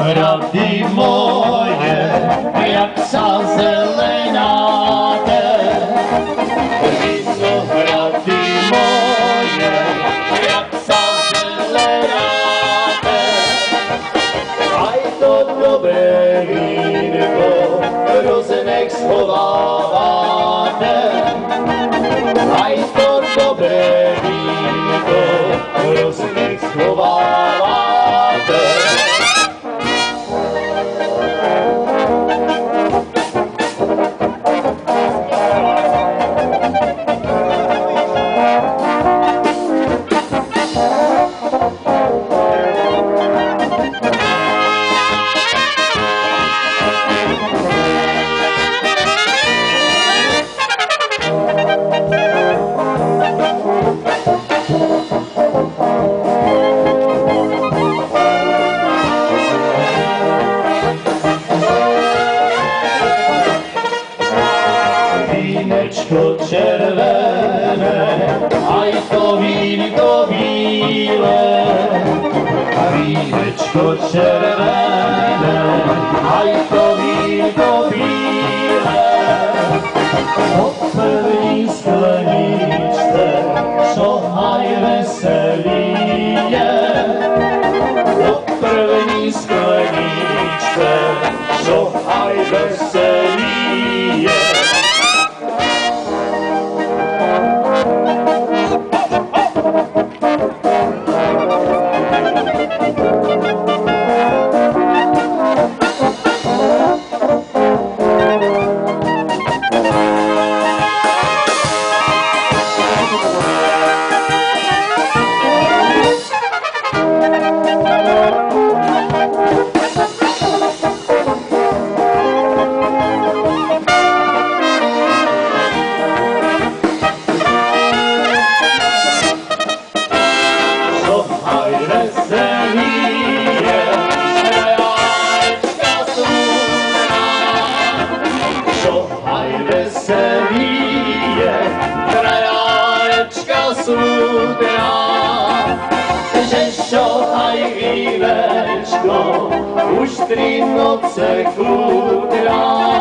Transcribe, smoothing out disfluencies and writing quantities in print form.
Vinohrady moje, jak sa zelenáte. Vinohrady moje, jak sa zelenáte. Aj to dobré vínko různých schováváte. Aj to dobré vínko různých schováváte. Vínečko červené, aj to vínko bílé. Vínečko červené, aj to vínko bílé. Po první skleničce, čo aj veselý je. Po první skleničce, čo aj veselý je. Už 3 noce chudá.